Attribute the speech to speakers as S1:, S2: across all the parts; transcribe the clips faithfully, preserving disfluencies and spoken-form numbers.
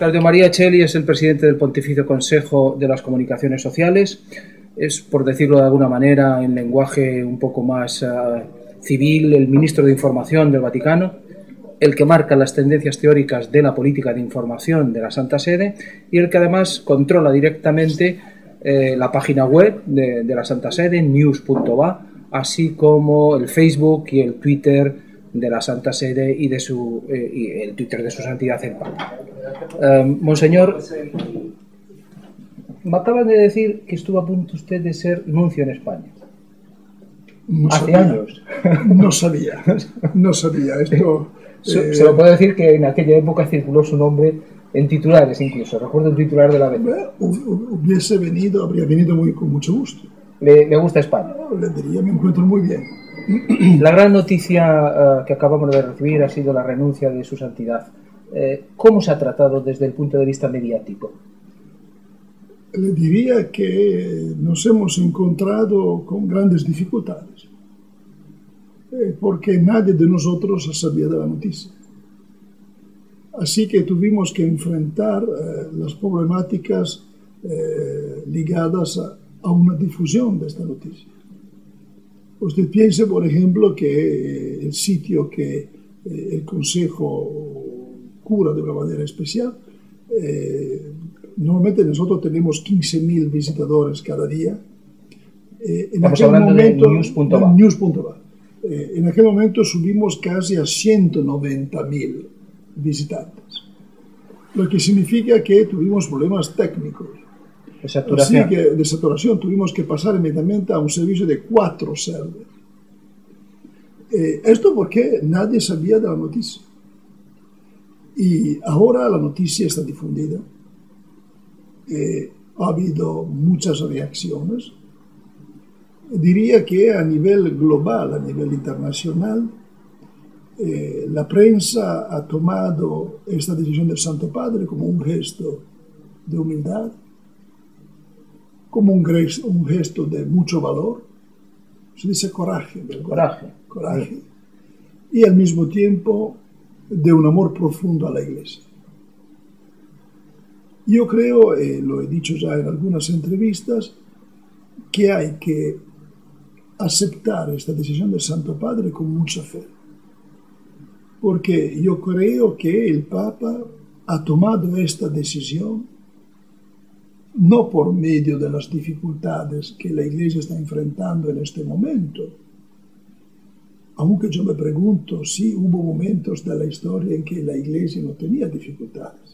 S1: Claudio María Celli es el presidente del Pontificio Consejo de las Comunicaciones Sociales. Es, por decirlo de alguna manera, en lenguaje un poco más uh, civil, el ministro de Información del Vaticano, el que marca las tendencias teóricas de la política de información de la Santa Sede y el que además controla directamente eh, la página web de, de la Santa Sede, news punto va, así como el Facebook y el Twitter de la Santa Sede y, de su, eh, y el Twitter de su Santidad el Papa. Eh, Monseñor, me acaban de decir que estuvo a punto usted de ser nuncio en España.
S2: No
S1: Hace
S2: sabía,
S1: años.
S2: No sabía, no sabía. Esto,
S1: se,
S2: eh,
S1: se lo puedo decir que en aquella época circuló su nombre en titulares incluso. Recuerdo el titular de la vez.
S2: Hubiese venido, habría venido muy, con mucho gusto.
S1: ¿Le, le gusta España?
S2: Le diría, me encuentro muy bien.
S1: La gran noticia uh, que acabamos de recibir ha sido la renuncia de su santidad. Eh, ¿Cómo se ha tratado desde el punto de vista mediático?
S2: Le diría que nos hemos encontrado con grandes dificultades, eh, porque nadie de nosotros sabía de la noticia. Así que tuvimos que enfrentar eh, las problemáticas eh, ligadas a, a una difusión de esta noticia. Usted piense, por ejemplo, que el sitio que eh, el Consejo cura de una manera especial, eh, normalmente nosotros tenemos quince mil visitadores cada día. Eh, en
S1: Estamos
S2: aquel
S1: hablando
S2: momento,
S1: de news punto va.
S2: news punto va. Eh, en aquel momento subimos casi a ciento noventa mil visitantes, lo que significa que tuvimos problemas técnicos.
S1: De saturación.
S2: Así que de saturación tuvimos que pasar inmediatamente a un servicio de cuatro servers. Eh, esto porque nadie sabía de la noticia. Y ahora la noticia está difundida. Eh, ha habido muchas reacciones. Diría que a nivel global, a nivel internacional, eh, la prensa ha tomado esta decisión del Santo Padre como un gesto de humildad, como un, un gesto de mucho valor, se dice coraje, ¿verdad?
S1: Coraje.
S2: Coraje.
S1: Sí.
S2: Y al mismo tiempo de un amor profundo a la Iglesia. Yo creo, eh, lo he dicho ya en algunas entrevistas, que hay que aceptar esta decisión del Santo Padre con mucha fe. Porque yo creo que el Papa ha tomado esta decisión no por medio de las dificultades que la Iglesia está enfrentando en este momento, aunque yo me pregunto si hubo momentos de la historia en que la Iglesia no tenía dificultades.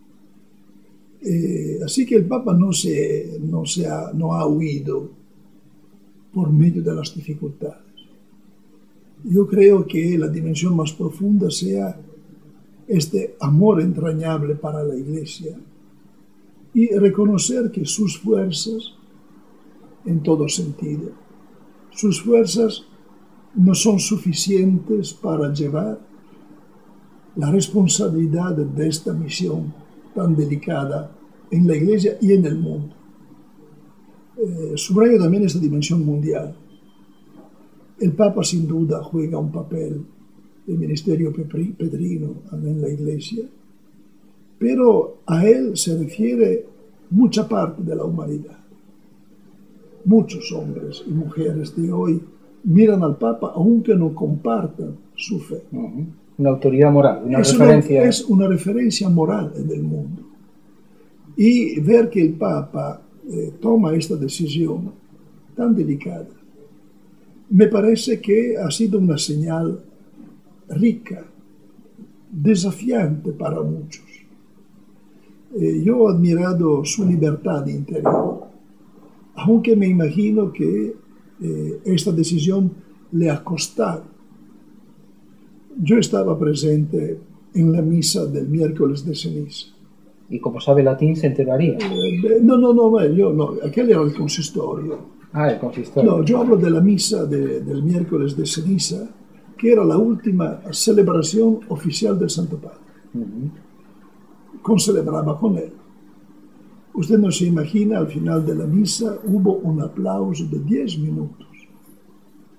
S2: Eh, así que el Papa no, se, no, se ha, no ha huido por medio de las dificultades. Yo creo que la dimensión más profunda sea este amor entrañable para la Iglesia, y reconocer que sus fuerzas, en todo sentido, sus fuerzas no son suficientes para llevar la responsabilidad de esta misión tan delicada en la Iglesia y en el mundo. Eh, subrayo también esta dimensión mundial. El Papa sin duda juega un papel de ministerio petrino en la Iglesia, pero a él se refiere mucha parte de la humanidad. Muchos hombres y mujeres de hoy miran al Papa aunque no compartan su fe.
S1: Uh-huh. Una autoridad moral, una
S2: es
S1: referencia.
S2: Una, es una referencia moral en el mundo. Y ver que el Papa eh, toma esta decisión tan delicada, me parece que ha sido una señal rica, desafiante para muchos. Eh, yo he admirado su libertad interior, aunque me imagino que eh, esta decisión le ha costado. Yo estaba presente en la misa del miércoles de ceniza.
S1: Y como sabe latín, se enteraría.
S2: Eh, no, no, no, yo no, aquel era el consistorio.
S1: Ah, el consistorio.
S2: No, yo hablo de la misa de, del miércoles de ceniza, que era la última celebración oficial del Santo Padre. Uh-huh. Concelebraba con él. Usted no se imagina, al final de la misa hubo un aplauso de diez minutos,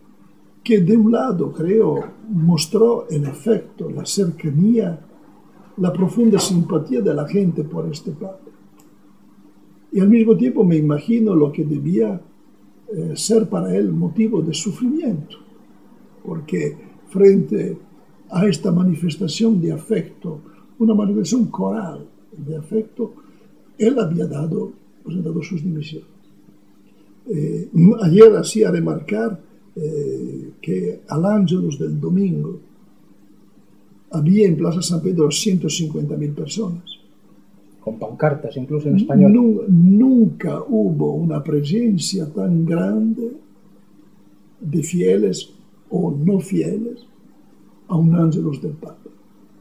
S2: que de un lado, creo, mostró el afecto, la cercanía la profunda simpatía de la gente por este Papa. Y al mismo tiempo me imagino lo que debía eh, ser para él motivo de sufrimiento, porque frente a esta manifestación de afecto, una manifestación coral de afecto, él había dado, presentado sus dimisiones. Eh, ayer hacía remarcar eh, que al Ángelus del domingo había en Plaza San Pedro ciento cincuenta mil personas.
S1: Con pancartas, incluso en español.
S2: Nu- nunca hubo una presencia tan grande de fieles o no fieles a un Ángelus del Papa.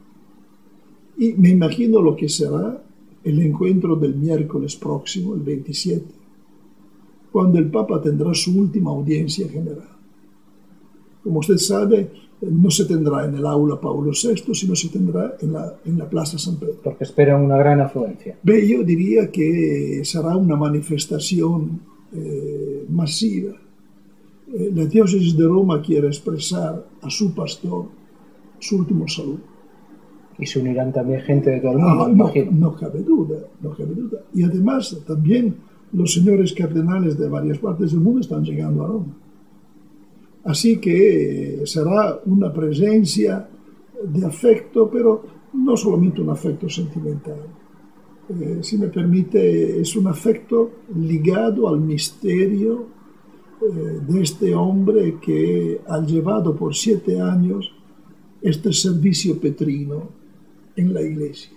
S2: Y me imagino lo que será el encuentro del miércoles próximo, el veintisiete, cuando el Papa tendrá su última audiencia general. Como usted sabe, no se tendrá en el aula Paulo sexto, sino se tendrá en la, en la Plaza San Pedro.
S1: Porque espera una gran afluencia.
S2: Beh, yo diría que será una manifestación eh, masiva. Eh, la diócesis de Roma quiere expresar a su pastor su último saludo.
S1: Y se unirán también gente de todo el mundo,
S2: Ah,
S1: me
S2: no,
S1: imagino.
S2: no cabe duda, no cabe duda. Y además también los señores cardenales de varias partes del mundo están llegando a Roma. Así que eh, será una presencia de afecto, pero no solamente un afecto sentimental. Eh, si me permite, es un afecto ligado al misterio eh, de este hombre que ha llevado por siete años este servicio petrino en la Iglesia.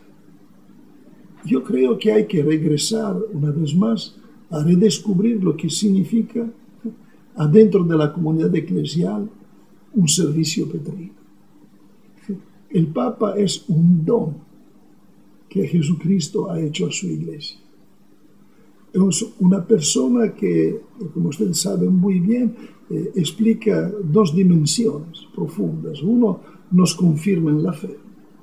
S2: Yo creo que hay que regresar una vez más a redescubrir lo que significa adentro de la comunidad eclesial un servicio petrino. El Papa es un don que Jesucristo ha hecho a su Iglesia. Es una persona que, como ustedes saben muy bien, eh, explica dos dimensiones profundas. Uno, nos confirma en la fe.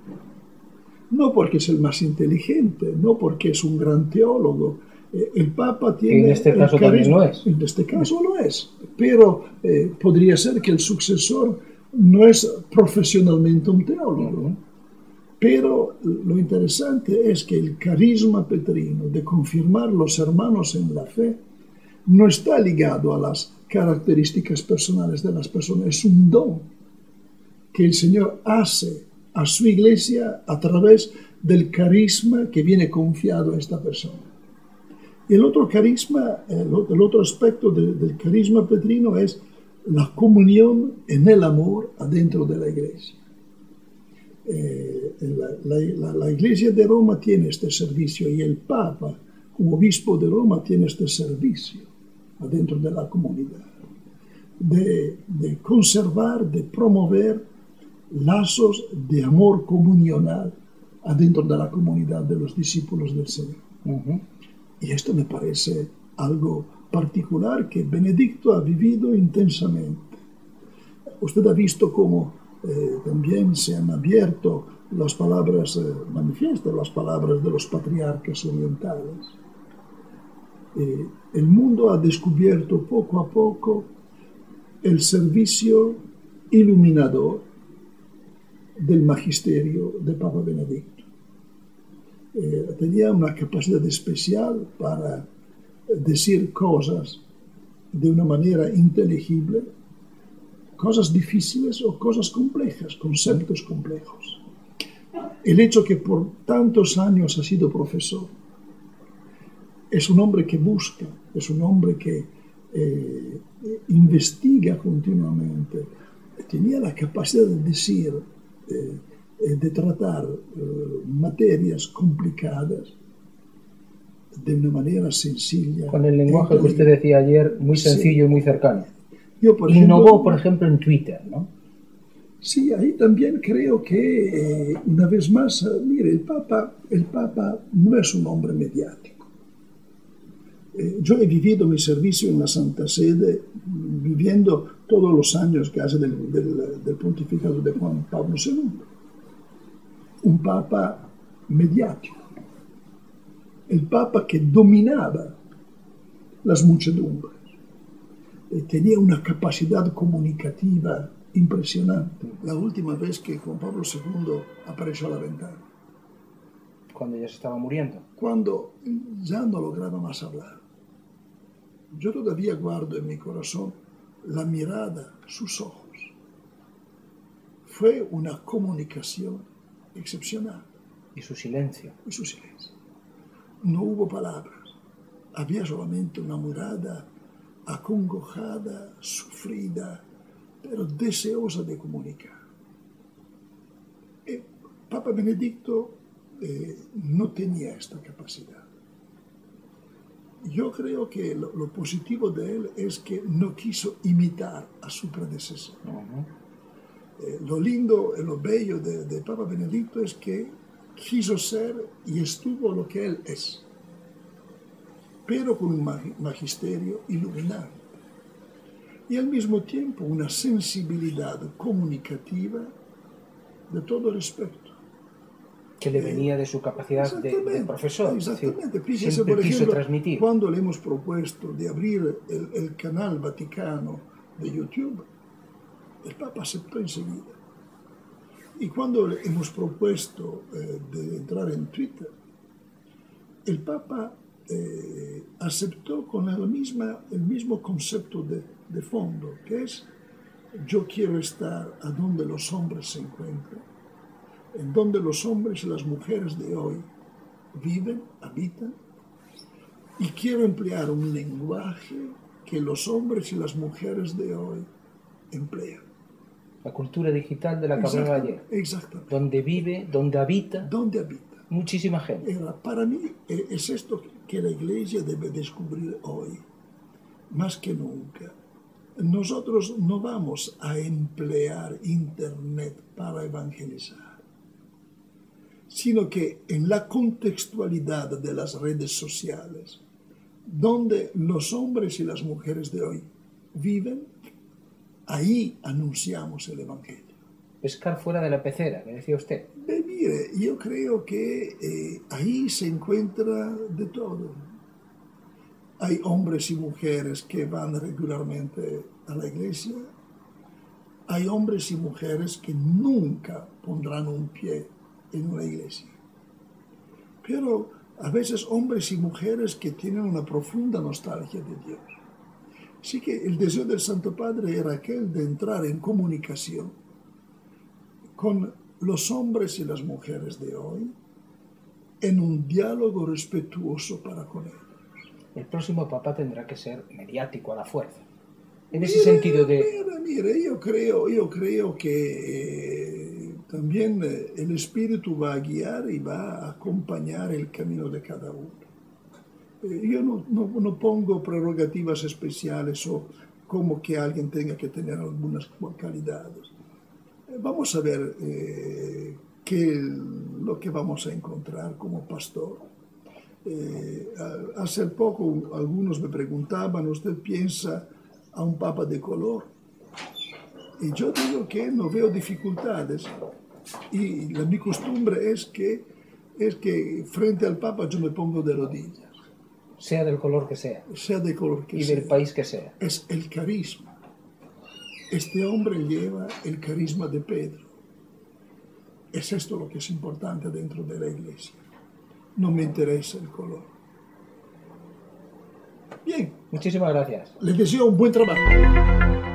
S2: No porque es el más inteligente, no porque es un gran teólogo. Eh, el Papa tiene...
S1: En este caso también lo es.
S2: En este caso lo es. Pero eh, podría ser que el sucesor no es profesionalmente un teólogo. Uh-huh. Pero lo interesante es que el carisma petrino de confirmar los hermanos en la fe no está ligado a las características personales de las personas. Es un don que el Señor hace a su Iglesia a través del carisma que viene confiado a esta persona. Y el otro carisma, el otro aspecto de, del carisma petrino es la comunión en el amor adentro de la Iglesia. Eh, la, la, la Iglesia de Roma tiene este servicio y el Papa, como obispo de Roma, tiene este servicio adentro de la comunidad, de, de conservar, de promover lazos de amor comunional adentro de la comunidad de los discípulos del Señor. Uh-huh. Y esto me parece algo particular que Benedicto ha vivido intensamente. Usted ha visto cómo eh, también se han abierto las palabras, eh, manifiestan las palabras de los patriarcas orientales. Eh, el mundo ha descubierto poco a poco el servicio iluminador del magisterio de Papa Benedicto. Eh, tenía una capacidad especial para decir cosas de una manera inteligible, cosas difíciles o cosas complejas, conceptos complejos. El hecho que por tantos años ha sido profesor, es un hombre que busca, es un hombre que eh, investiga continuamente, tenía la capacidad de decir, eh, de tratar eh, materias complicadas de una manera sencilla.
S1: Con el lenguaje que usted decía ayer, muy sencillo, sí, y muy cercano.
S2: Yo, por
S1: Innovó,
S2: ejemplo,
S1: por ejemplo, en Twitter, ¿no?
S2: Sí, ahí también creo que, eh, una vez más, mire, el Papa, el Papa no es un hombre mediático. Eh, yo he vivido mi servicio en la Santa Sede, viviendo todos los años casi del, del, del pontificado de Juan Pablo segundo. Un Papa mediático. El Papa que dominaba las muchedumbres. Eh, tenía una capacidad comunicativa impresionante. La última vez que Juan Pablo segundo apareció a la ventana,
S1: cuando ya se estaba muriendo.
S2: Cuando ya no lograba más hablar. Yo todavía guardo en mi corazón la mirada, sus ojos. Fue una comunicación excepcional.
S1: Y su silencio.
S2: Y su silencio. No hubo palabras. Había solamente una mirada acongojada, sufrida, pero deseosa de comunicar. El Papa Benedicto eh, no tenía esta capacidad. Yo creo que lo, lo positivo de él es que no quiso imitar a su predecesor. Uh-huh. eh, lo lindo y lo bello de, de Papa Benedicto es que quiso ser y estuvo lo que él es, pero con un magisterio iluminante y al mismo tiempo una sensibilidad comunicativa de todo respeto.
S1: Que le venía de su capacidad de, de profesor.
S2: Exactamente. Fíjese, siempre por ejemplo, quiso transmitir. Cuando le hemos propuesto de abrir el, el canal Vaticano de YouTube, el Papa aceptó enseguida. Y cuando le hemos propuesto eh, de entrar en Twitter, el Papa eh, aceptó con el, misma, el mismo concepto de, de fondo, que es: yo quiero estar a donde los hombres se encuentran, en donde los hombres y las mujeres de hoy viven, habitan, y quiero emplear un lenguaje que los hombres y las mujeres de hoy emplean.
S1: La cultura digital de la que hablaba ayer.
S2: Exactamente.
S1: Donde vive, donde habita.
S2: Donde habita.
S1: Muchísima gente.
S2: Era, para mí es esto que la Iglesia debe descubrir hoy, más que nunca. Nosotros no vamos a emplear Internet para evangelizar, sino que en la contextualidad de las redes sociales, donde los hombres y las mujeres de hoy viven, ahí anunciamos el Evangelio.
S1: Pescar fuera de la pecera, me decía usted.
S2: Eh, mire, yo creo que eh, ahí se encuentra de todo. Hay hombres y mujeres que van regularmente a la iglesia. Hay hombres y mujeres que nunca pondrán un pie en una iglesia. Pero a veces hombres y mujeres que tienen una profunda nostalgia de Dios. Así que el deseo del Santo Padre era aquel de entrar en comunicación con los hombres y las mujeres de hoy en un diálogo respetuoso para con ellos.
S1: El próximo Papa tendrá que ser mediático a la fuerza. En ese mire, sentido de...
S2: Mire, mire, yo creo, yo creo que eh, también eh, el Espíritu va a guiar y va a acompañar el camino de cada uno. Eh, yo no, no, no pongo prerrogativas especiales o como que alguien tenga que tener algunas cualidades. Eh, vamos a ver eh, qué lo que vamos a encontrar como pastor. Eh, hace poco algunos me preguntaban, ¿usted piensa a un papa de color? Y yo digo que no veo dificultades y la, mi costumbre es que, es que frente al papa yo me pongo de rodillas.
S1: Sea del color que sea.
S2: Sea del color que
S1: y
S2: sea.
S1: Y del país que sea.
S2: Es el carisma. Este hombre lleva el carisma de Pedro. Es esto lo que es importante dentro de la iglesia. No me interesa el color. Bien.
S1: Muchísimas gracias.
S2: Les deseo un buen trabajo.